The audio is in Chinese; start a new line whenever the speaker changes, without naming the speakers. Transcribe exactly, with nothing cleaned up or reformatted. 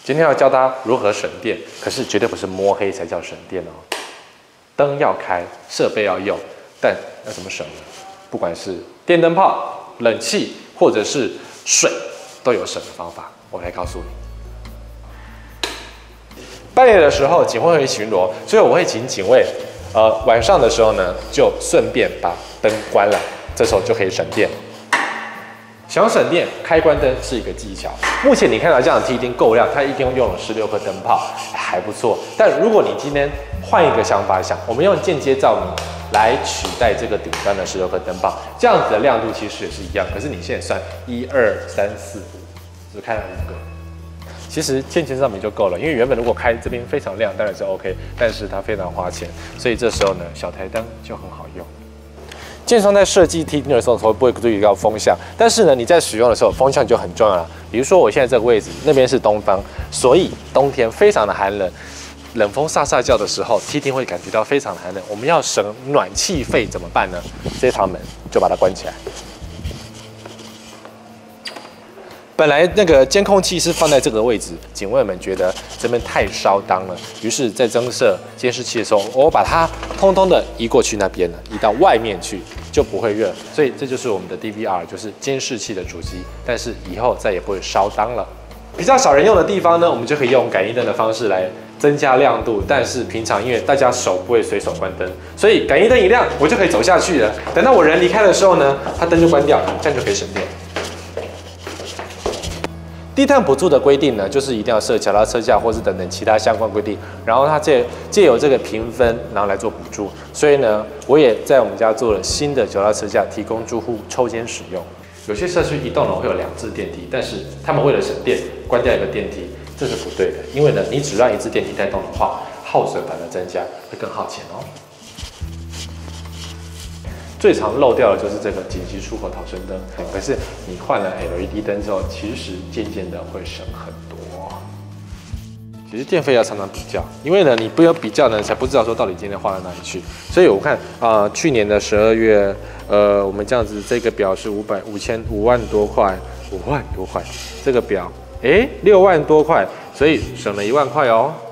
今天要教大家如何省电，可是绝对不是摸黑才叫省电哦。灯要开，设备要用，但要怎么省呢？不管是电灯泡、冷气，或者是水，都有省的方法。我来告诉你。半夜的时候，警卫会巡逻，所以我会请警卫，呃，晚上的时候呢，就顺便把灯关了，这时候就可以省电。想要省电，开关灯是一个技巧。目前你看到这样的梯厅够亮，它一共用了十六颗灯泡，还不错。但如果你今天换一个想法想，我们用间接照明来取代这个顶端的十六颗灯泡，这样子的亮度其实也是一样。可是你现在算一二三四五，只开了五个。其实间接照明就够了，因为原本如果开这边非常亮，当然是 OK， 但是它非常花钱，所以这时候呢，小台灯就很好用。建商在设计梯厅的时候，会不会注意到风向？但是呢，你在使用的时候，风向就很重要了。比如说我现在这个位置，那边是东方，所以冬天非常的寒冷，冷风飒飒叫的时候，梯厅会感觉到非常的寒冷。我们要省暖气费怎么办呢？这趟门就把它关起来。本来那个监控器是放在这个位置，警卫们觉得这边太烧当了，于是，在增设监视器的时候，我把它通通的移过去那边了，移到外面去，就不会热。所以这就是我们的 D V R， 就是监视器的主机，但是以后再也不会烧当了。比较少人用的地方呢，我们就可以用感应灯的方式来增加亮度。但是平常因为大家手不会随手关灯，所以感应灯一亮，我就可以走下去了。等到我人离开的时候呢，它灯就关掉，这样就可以省电。低碳补助的规定呢，就是一定要设脚踏车架或是等等其他相关规定，然后它借借由这个评分，然后来做补助。所以呢，我也在我们家做了新的脚踏车架，提供住户抽签使用。有些社区一栋楼会有两只电梯，但是他们为了省电，关掉一个电梯，这是不对的。因为呢，你只让一只电梯带动的话，耗损反而增加，会更耗钱哦。最常漏掉的就是这个紧急出口逃生灯，可是你换了 L E D 灯之后，其实渐渐的会省很多。其实电费要常常比较，因为呢，你不有比较呢，才不知道说到底今天花到哪里去。所以我看啊、呃，去年的十二月，呃，我们这样子这个表是五百五千五万多块，五万多块，这个表，哎，六万多块，所以省了一万块哦。